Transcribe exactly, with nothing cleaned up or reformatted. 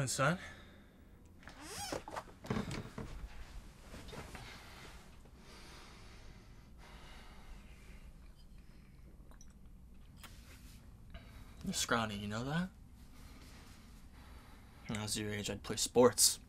doing, son? You're scrawny, you know that? When I was your age, I'd play sports.